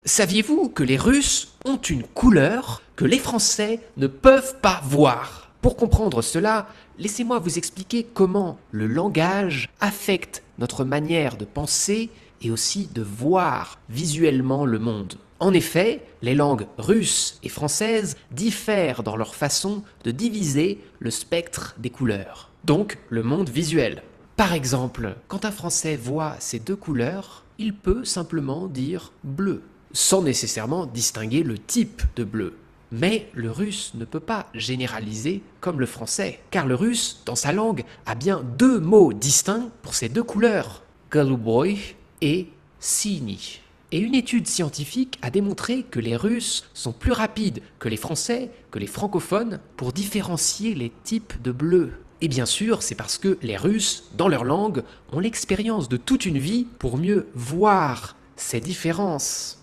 Saviez-vous que les Russes ont une couleur que les Français ne peuvent pas voir? Pour comprendre cela, laissez-moi vous expliquer comment le langage affecte notre manière de penser et aussi de voir visuellement le monde. En effet, les langues russe et française diffèrent dans leur façon de diviser le spectre des couleurs, donc le monde visuel. Par exemple, quand un Français voit ces deux couleurs, il peut simplement dire bleu, sans nécessairement distinguer le type de bleu. Mais le russe ne peut pas généraliser comme le français, car le russe, dans sa langue, a bien deux mots distincts pour ces deux couleurs, голубой et синий. Et une étude scientifique a démontré que les Russes sont plus rapides que les Français, que les francophones, pour différencier les types de bleu. Et bien sûr, c'est parce que les Russes, dans leur langue, ont l'expérience de toute une vie pour mieux voir ces différences.